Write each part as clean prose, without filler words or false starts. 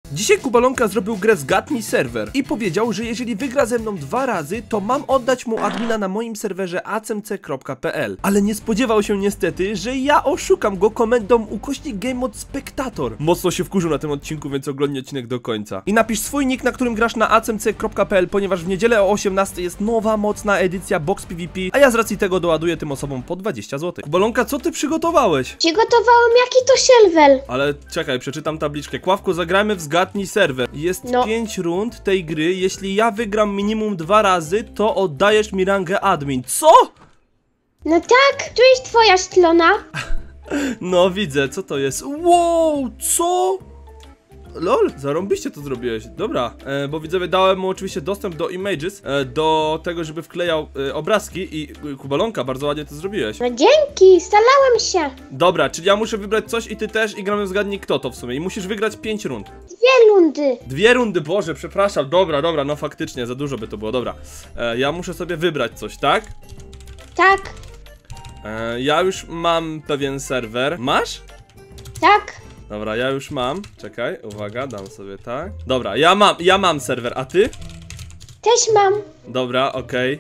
Dzisiaj Kubalonka zrobił grę Zgadnij Serwer i powiedział, że jeżeli wygra ze mną 2 razy, to mam oddać mu admina na moim serwerze acmc.pl. Ale nie spodziewał się niestety, że ja oszukam go komendą /GameModSpectator. Mocno się wkurzył na tym odcinku, więc oglądnij odcinek do końca. I napisz swój nick, na którym grasz na acmc.pl, ponieważ w niedzielę o 18 jest nowa, mocna edycja Box PvP, a ja z racji tego doładuję tym osobom po 20 zł. Kubalonka, co ty przygotowałeś? Przygotowałem jaki to serwer. Ale czekaj, przeczytam tabliczkę. Kławku, zagramy w Zgadnij Serwer. Jest 5 rund tej gry. Jeśli ja wygram minimum 2 razy, to oddajesz mi rangę admin. Co? No tak, tu jest twoja strona. No widzę, co to jest? Wow, co? Lol, zarąbiście to zrobiłeś. Dobra, bo widzowie, dałem mu oczywiście dostęp do images, do tego, żeby wklejał obrazki i Kubalonka, bardzo ładnie to zrobiłeś. No dzięki, starałem się. Dobra, czyli ja muszę wybrać coś i ty też i gramy w Zgadnij Kto to w sumie. I musisz wygrać 5 rund. 2 rundy. 2 rundy, Boże, przepraszam. Dobra, no faktycznie, za dużo by to było, dobra. Ja muszę sobie wybrać coś, tak? Tak. Ja już mam pewien serwer. Masz? Tak. Dobra, ja już mam. Czekaj, uwaga, dam sobie tak. Dobra, ja mam serwer, a ty? Też mam. Dobra, okej.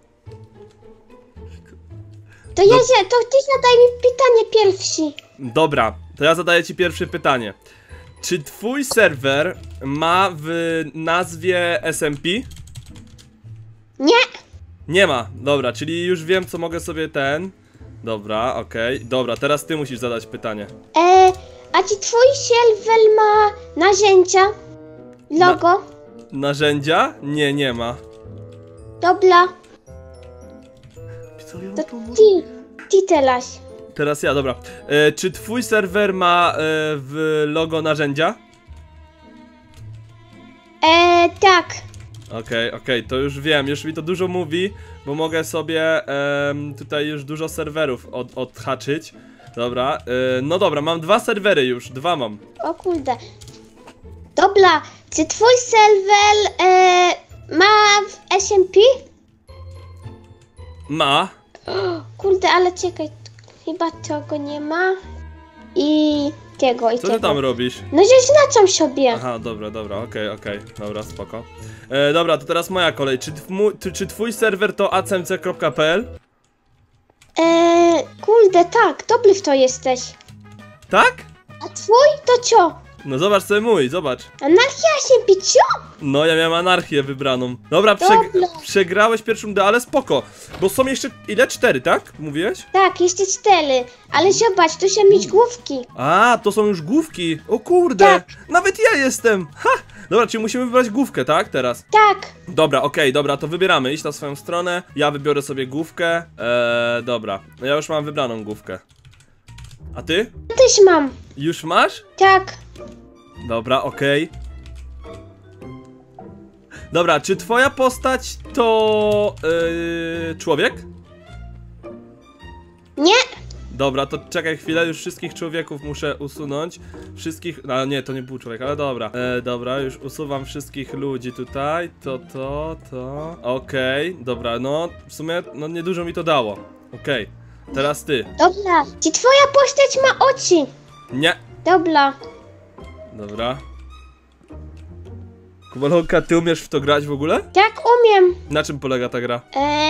To ty zadaj mi pytanie pierwszy. Dobra, to ja zadaję ci pierwsze pytanie. Czy twój serwer ma w nazwie SMP? Nie. Nie ma, dobra, czyli już wiem, co mogę sobie Dobra, okej. Dobra, teraz ty musisz zadać pytanie. A czy twój serwer ma narzędzia? Logo? Narzędzia? Nie, nie ma. Dobra. To ty teraz. Teraz ja, dobra. Czy twój serwer ma w logo narzędzia? Tak. Okej, to już wiem, już mi to dużo mówi, bo mogę sobie tutaj już dużo serwerów odhaczyć. Dobra, no dobra, mam 2 serwery już, 2 mam. O kurde. Dobra, czy twój serwer ma w SMP? Ma. Kurde, ale czekaj, chyba tego nie ma. I tego, i Co tego. ty tam robisz? No zaznaczam sobie. Aha, dobra, okej, dobra, spoko. Dobra, to teraz moja kolej. Czy twój serwer to acmc.pl? Kurde, tak, dobry w to jesteś. Tak? A twój to co? No zobacz sobie mój, zobacz. Anarchia SMP, co? No, ja miałem anarchię wybraną. Dobra, przegrałeś pierwszą rundę, ale spoko. Bo są jeszcze, ile? 4, tak? Mówiłeś? Tak, jeszcze 4. Ale zobacz, tu są migłówki. A, to są już główki. O kurde, tak. Nawet ja jestem. Ha! Dobra, czyli musimy wybrać główkę, tak? Teraz. Tak. Dobra, okej, dobra, to wybieramy. Idź na swoją stronę. Ja wybiorę sobie główkę. Dobra. Ja już mam wybraną główkę. A ty? Ja też mam. Już masz? Tak. Dobra, okej. Dobra, czy twoja postać to człowiek? Nie. Dobra, to czekaj chwilę, już wszystkich człowieków muszę usunąć. Wszystkich, no nie, to nie był człowiek, ale dobra. Dobra, już usuwam wszystkich ludzi tutaj. To. Okej, dobra, no w sumie, no niedużo mi to dało. Okej, teraz ty. Dobra, czy twoja postać ma oczy? Nie. Dobra. Dobra. Kubalonka, ty umiesz w to grać w ogóle? Tak, umiem. Na czym polega ta gra?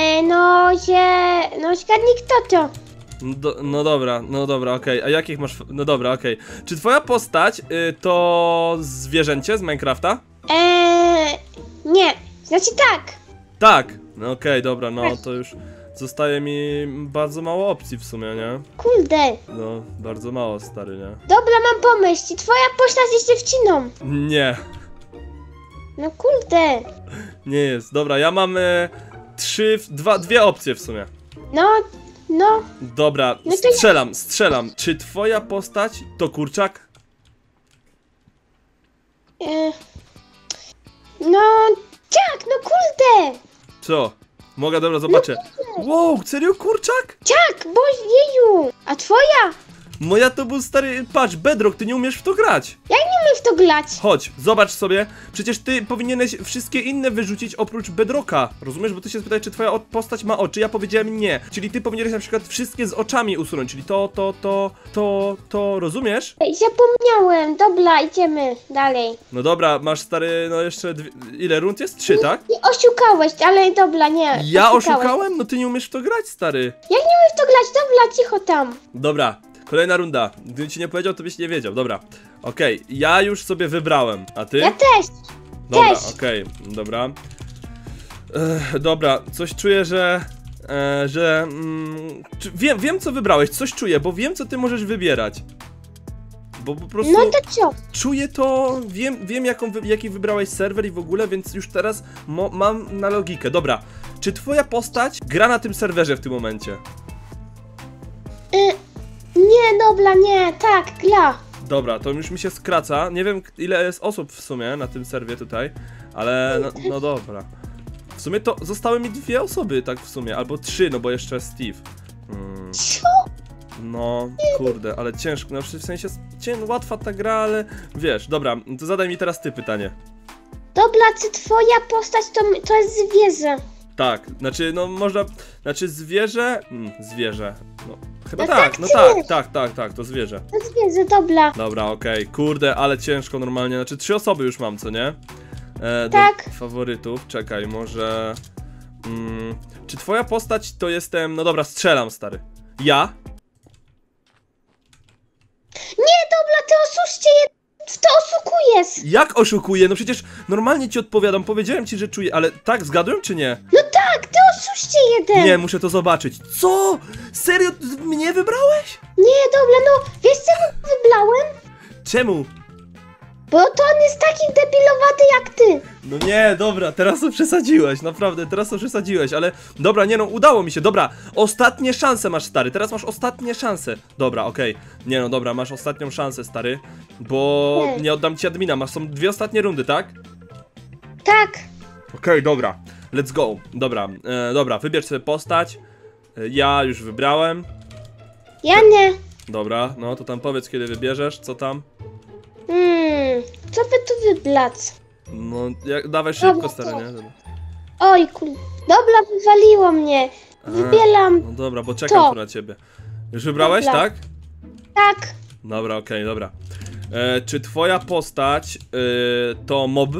No zgadnij kto to. No dobra, okej. A jakich masz... No dobra, okej. Czy twoja postać to zwierzęcie z Minecrafta? Nie. Znaczy tak. Tak. No okej, dobra, no to już zostaje mi bardzo mało opcji w sumie, nie? Kurde. No, bardzo mało, stary, nie? Dobra, mam pomysł. Czy twoja postać jest dziewczyną? Nie. No kurde. Nie jest. Dobra, ja mam dwie opcje w sumie. No. Dobra, No to strzelam. Czy twoja postać to kurczak? No tak, no kurde. Co? Mogę, dobra, zobaczę. Wow, serio kurczak? Tak, bo jeju. A twoja? Moja to był stary, patrz, Bedrock, ty nie umiesz w to grać. Ja nie umiem w to grać. Chodź, zobacz sobie, przecież ty powinieneś wszystkie inne wyrzucić oprócz Bedrocka. Rozumiesz, bo ty się spytałeś, czy twoja postać ma oczy, ja powiedziałem nie. Czyli ty powinieneś na przykład wszystkie z oczami usunąć, czyli to, rozumiesz? Ej, zapomniałem. Dobra, idziemy dalej. No dobra, masz stary, no jeszcze ile rund jest? 3, tak? Nie oszukałeś, ale dobra, nie. Ja oszukałem? No ty nie umiesz w to grać, stary. Ja nie umiem w to grać, dobra, cicho tam. Dobra, kolejna runda. Gdybym ci nie powiedział, to byś nie wiedział. Dobra, okej, ja już sobie wybrałem, a ty? Ja też. Dobra, też. okej, dobra. Dobra, coś czuję, wiem co wybrałeś, coś czuję, bo wiem co ty możesz wybierać. Bo po prostu No to co? czuję to, wiem jaki wybrałeś serwer i w ogóle, więc już teraz mam na logikę. Dobra, czy twoja postać gra na tym serwerze w tym momencie? Nie, dobra, nie, tak, gra. Dobra, to już mi się skraca. Nie wiem ile jest osób w sumie na tym serwie tutaj, ale no dobra. W sumie to zostały mi 2 osoby, tak w sumie, albo 3, no bo jeszcze Steve. Co? No, kurde, ale ciężko, no w sensie łatwa ta gra, ale wiesz, dobra, to zadaj mi teraz ty pytanie. Dobra, czy twoja postać to jest zwierzę? Tak, znaczy, no można, znaczy zwierzę, zwierzę, no chyba No tak, tak, no ty. tak, to zwierzę. To zwierzę, dobra. Dobra, okej, kurde, ale ciężko normalnie, znaczy 3 osoby już mam, co nie? Tak. Do faworytów, czekaj, może... czy twoja postać to jestem... No dobra, strzelam, stary. Ja? Nie, dobra, ty oszuście w to oszukujesz. Jak oszukuję? No przecież normalnie ci odpowiadam, powiedziałem ci, że czuję, ale tak, zgadłem czy nie? No tak, ty oszuście jeden. Nie, muszę to zobaczyć. Co? Serio? Mnie wybrałeś? Nie, dobra, no wiesz czemu wybrałem? Czemu? Bo to on jest taki debilowaty jak ty. No nie, dobra, teraz to przesadziłeś, naprawdę, teraz to przesadziłeś, ale dobra, nie no, udało mi się, dobra, ostatnie szanse masz, stary, teraz masz ostatnie szanse. Dobra, okej, nie no, dobra, masz ostatnią szansę, stary, bo nie oddam ci admina, są 2 ostatnie rundy, tak? Tak. Okej, dobra, let's go, dobra, dobra, wybierz sobie postać, ja już wybrałem, Ja nie. dobra, no to tam powiedz kiedy wybierzesz, co tam? Co by tu wybrać? No, dawaj szybko, Dobra, stary, to. nie? Dobra. Oj, dobra, wywaliło mnie. Wybieram. No dobra, bo czekam To. tu na ciebie. Już wybrałeś, Dobra. tak? Tak. Dobra, okej, dobra. Czy twoja postać to mob?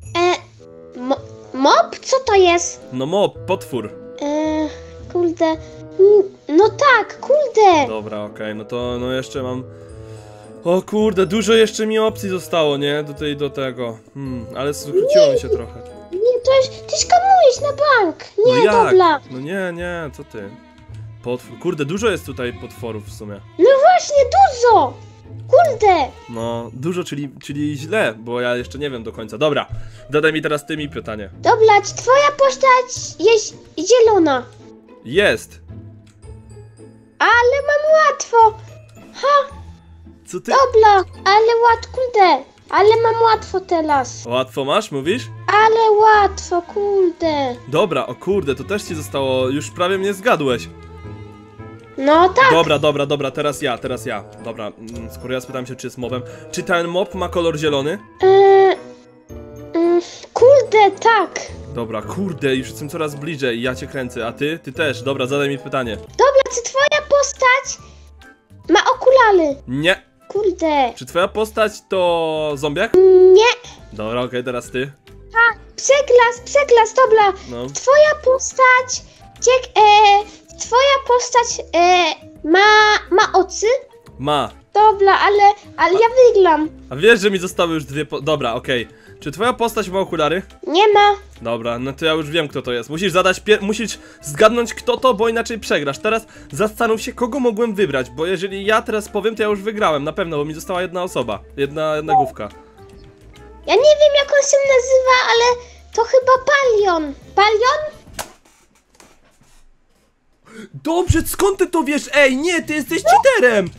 Mob? Co to jest? No mob, potwór. Kurde. No tak, kurde. Dobra, okej, no to no jeszcze mam... O kurde, dużo jeszcze mi opcji zostało, nie? Do tego. Ale skróciło mi się trochę. Nie, to jest... Ty skamujesz na bank. Nie, No jak? dobra. No nie, co ty? Potwór. Kurde, dużo jest tutaj potworów w sumie. No właśnie, dużo. Kurde. No, dużo, czyli źle, bo ja jeszcze nie wiem do końca. Dobra, dodaj mi teraz ty mi pytanie. Dobra, czy twoja postać jest zielona? Jest! Ale mam łatwo. Co ty? Dobra, ale kurde. Ale mam łatwo teraz. Łatwo masz, mówisz? Ale łatwo, kurde. Dobra, o kurde, to też ci zostało, już prawie mnie zgadłeś. No tak. Dobra, teraz ja. Dobra, skoro ja spytam się, czy jest mobem. Czy ten mob ma kolor zielony? Kurde, tak. Dobra, kurde, już jestem coraz bliżej, ja cię kręcę, a ty? Ty też, dobra, zadaj mi pytanie. Dobra, czy twoja postać ma okulary? Nie. Kurde. Czy twoja postać to zombiak? Nie. Dobra, okej, teraz ty. Przeklas, dobra. No. Twoja postać... Twoja postać ma oczy? Ma. Dobra, ale ja wygram. A wiesz, że mi zostały już 2 Dobra, okej. Czy twoja postać ma okulary? Nie ma. Dobra, no to ja już wiem kto to jest. Musisz zgadnąć kto to, bo inaczej przegrasz. Teraz zastanów się kogo mogłem wybrać, bo jeżeli ja teraz powiem, to ja już wygrałem, na pewno, bo mi została jedna osoba. Jedna główka. Ja nie wiem jak on się nazywa, ale to chyba Palion. Palion? Dobrze, skąd ty to wiesz? Ej, nie, ty jesteś cheaterem!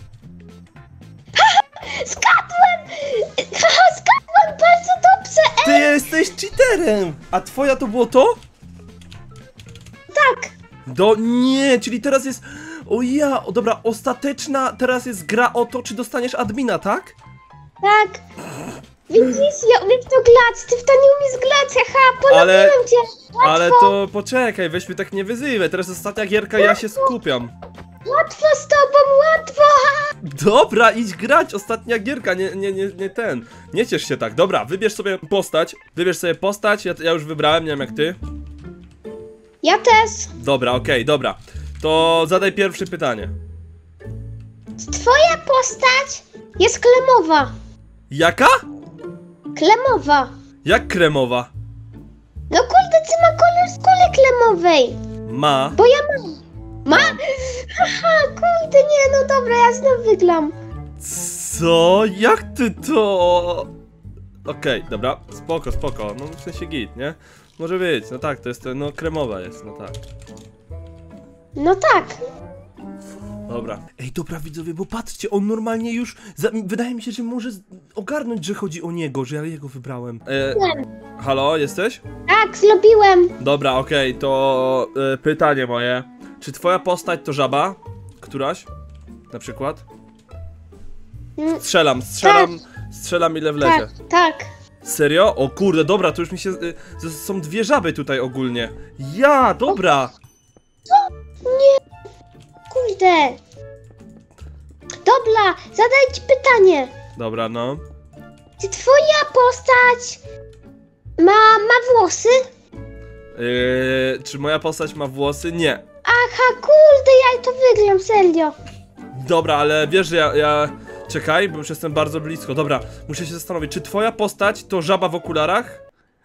Zgadłem! Zgadłem bardzo dobrze! Ty jesteś cheaterem! A twoja to było to? Tak! Nie, czyli teraz jest... O ja, o, dobra, ostateczna teraz jest gra o to, czy dostaniesz admina, tak? Tak. Widzisz, ja umiem w to grać, ty w to nie umiesz grać, haha, polubiłem cię. Łatwo, Ale to poczekaj, weźmy tak nie wyzywaj, teraz ostatnia gierka, ja się skupiam. łatwo z tobą, łatwo. Dobra, idź grać, ostatnia gierka, nie ten. Nie ciesz się tak, dobra, wybierz sobie postać, ja już wybrałem, nie wiem jak ty. Ja też. Dobra, okej, dobra. To zadaj pierwsze pytanie. Twoja postać jest klemowa. Jaka? Klemowa. Jak kremowa? No kurde, ty ma kolor z kuli klemowej. Ma. Bo ja mam. Ma? Haha, kurde, nie, no dobra, ja znów wygram. Co? Jak ty to? Okej, dobra, spoko, no w sensie git, nie? Może być, no tak, to jest, no kremowa jest, no tak. No tak. Dobra. Ej, dobra widzowie, bo patrzcie, on normalnie już, wydaje mi się, że może ogarnąć, że chodzi o niego, że ja jego wybrałem. Halo, jesteś? Tak, zrobiłem. Dobra, okej, to pytanie moje. Czy twoja postać to żaba? Któraś? Na przykład? Strzelam ile wlezie. Tak. Serio? O kurde, dobra, to już mi się... są dwie żaby tutaj ogólnie. Ja, dobra! Nie. Kurde. Dobra, zadaj ci pytanie. Dobra, no. Czy twoja postać ma włosy? Czy moja postać ma włosy? Nie. Aha, kurde, ja to wygram, serio. Dobra, ale wiesz, że ja... Czekaj, bo już jestem bardzo blisko. Dobra, muszę się zastanowić, czy twoja postać to żaba w okularach?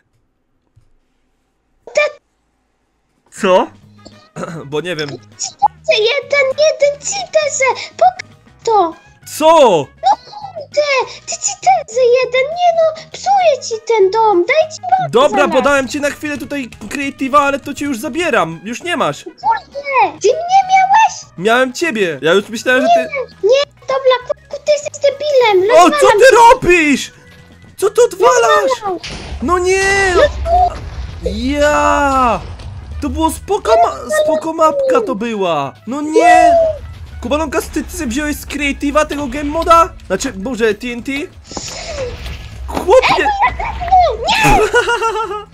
Co? Bo nie wiem. Jeden citerze, pokaż to. Co? Ty citerze jeden, nie no, psuję ci ten dom, daj ci bombę. Dobra, bo dałem ci na chwilę tutaj creative'a, ale to ci już zabieram. Już nie masz. Kurde, ty mnie miałeś? Miałem ciebie. Ja już myślałem, że ty... Nie, dobra, ty jesteś debilem. O, co ty robisz? Co ty odwalasz? No nie! Ja! To było spoko mapka to była. No nie! Kubalonka, ty sobie wziąłeś z creative'a tego game moda? Znaczy, może TNT? Chłopie!